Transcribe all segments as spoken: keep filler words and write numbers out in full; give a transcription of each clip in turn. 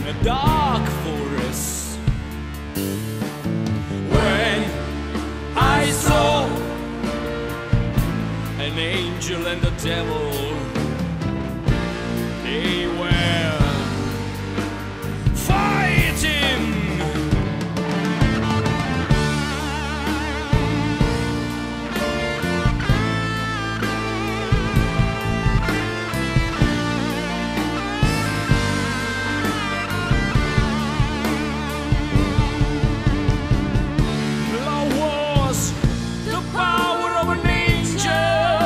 in a dark forest. When I saw an angel and a devil, they were fighting. Love was the power of an angel.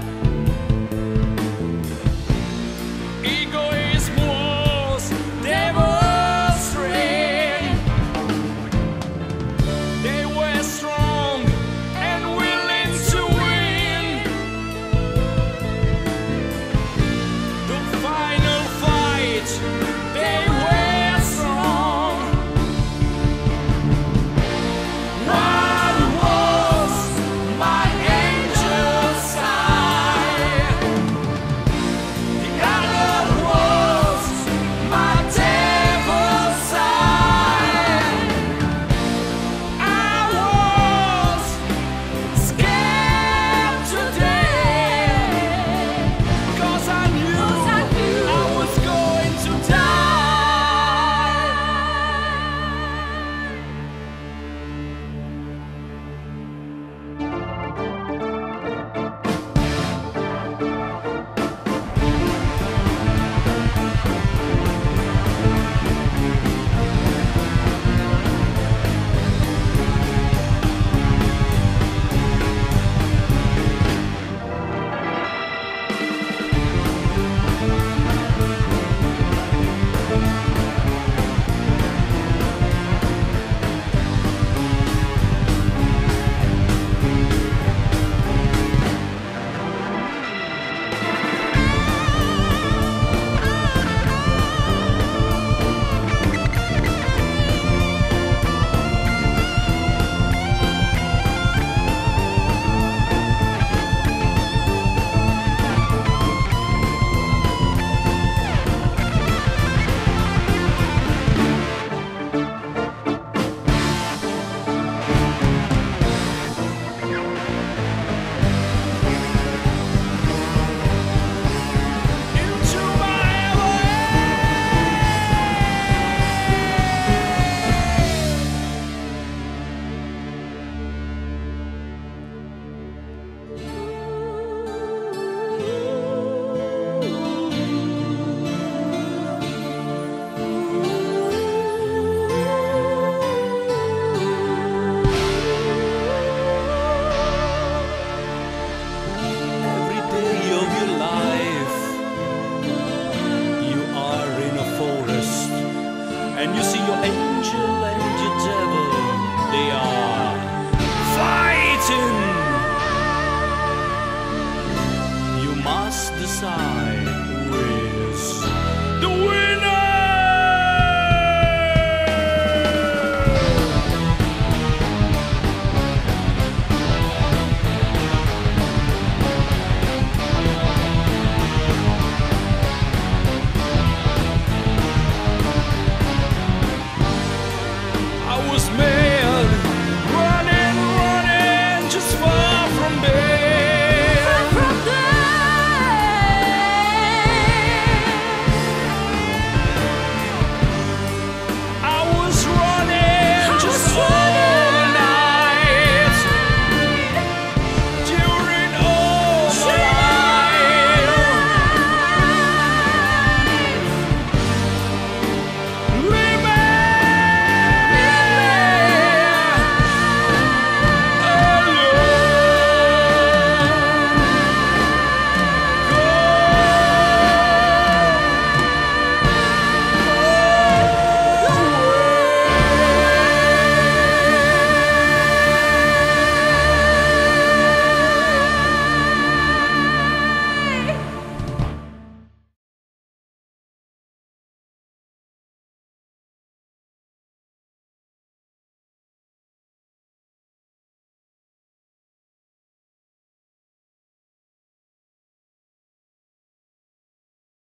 Egoism was devil's strength. They were strong and willing to win. The final fight, they were strong. One was my angel's side, the other was my devil's side. I was scared to death, 'cause I knew I was going to die. Into my Every day of your life, you are in a forest, and you see your angel and your devil. They are fighting. You must decide.